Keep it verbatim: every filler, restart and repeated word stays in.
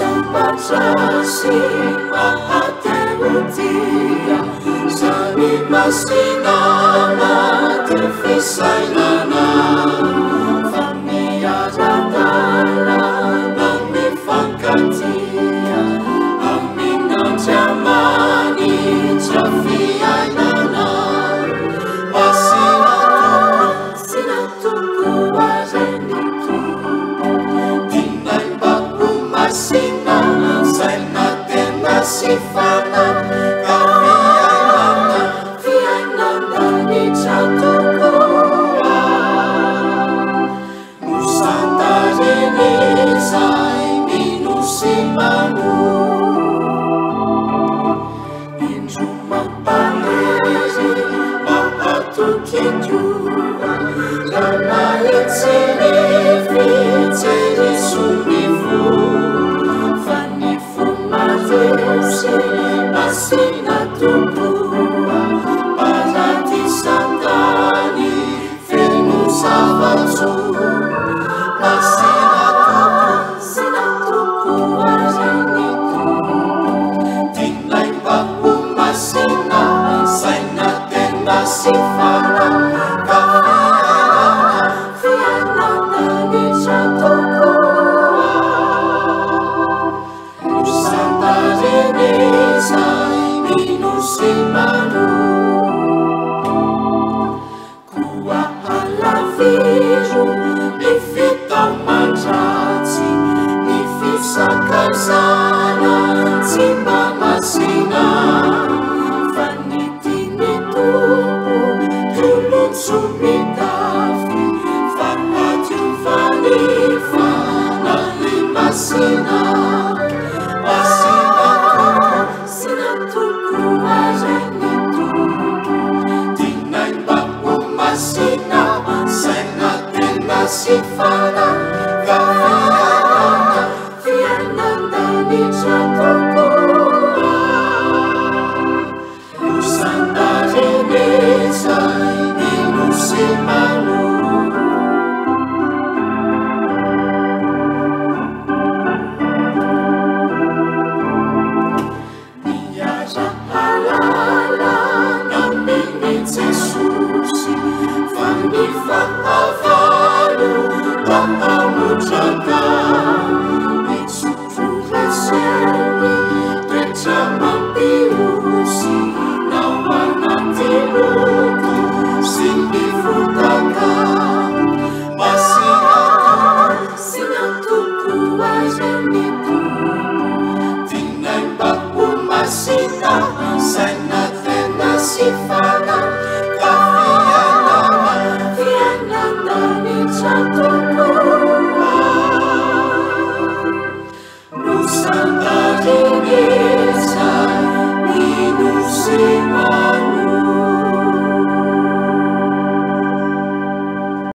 Sampajasi Mahaterutia Sani Masinama Tefisailana Famia Jadala Nami Fankatia Amina Jamani Jafiailana Masinato Sinatuku Wajenitu Dinay Baku Masina Saina Tena Sifana Kafiailana Fiailana Nichatukua Musanta Jenisai Minusimanu Injumapalezi Mahatukitua Lama Itsini Fiteri Sumifu Fanifu Mateusi Masina Tukua Parati Santani Finu Savatsu Masina Tukua Sina Tukua Jenitu Dinay Baku Masina Saina Tena Sifana Kafiailana Fiailana Nichatukua Musanta Jenisai Minusimanu Kua Alaviru Nifita Majati Nifisa Kaisana Timba Masina Vaniti Nitubu Tulun Sumitafi Fahatu Vanifa Nali Masina Masina Sinatuku Wajenitu Dinay Baku Masina Saina Tena Sifana Kafiailana Fiailana Nichatukua Musanta Jenisai Minusimanu Halala Namini Tesusi Fani Fahavalu Tahamu Jaga Itsutu Leseri Teca Mampirusi Nawana Tilutu Sindi Futaka Masinato Sinatuku Wajenitu Dinay Baku Masina Saina Tena Sifana Kafiailana Fiailana Nichatukua Musanta Jenisai Minusimanu